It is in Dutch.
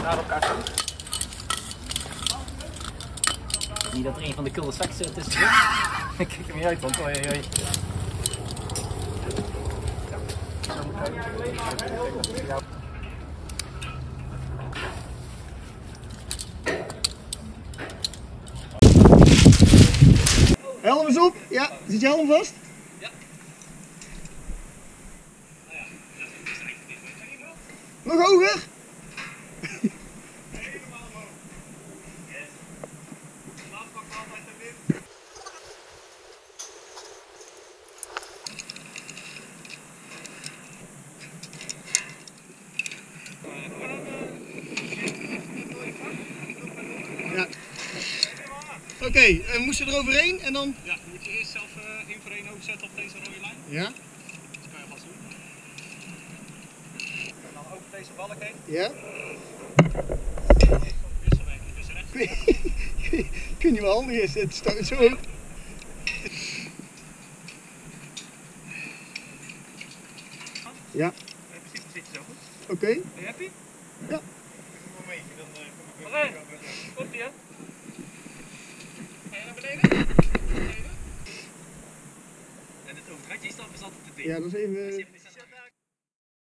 naar elkaar toe. Niet dat er een van de cul-de-sacs tussen zit. Ik kijk hem niet uit, want oei oei. Helm eens op. Ja, zit je helm vast? Ja. Nog hoger? Helemaal omhoog. Yes. Laat pak altijd de wind. Ja. Oké, we moesten er overheen en dan... Ja, dan moet je eerst zelf één voor één overzetten op deze rode lijn. Ja. Dat kan je vast doen. En dan over deze balk heen. Ja. Wisselweg, dus rechts. Kun je wel handig is, het staat zo hoog. Ja. In principe zit je zo goed. Oké. Ben je happy? Ja. Momentje, dan kom ik weer. Oké, komt ie hè? Ga je naar beneden? En het overheidje is altijd te dik. Ja, dat is even...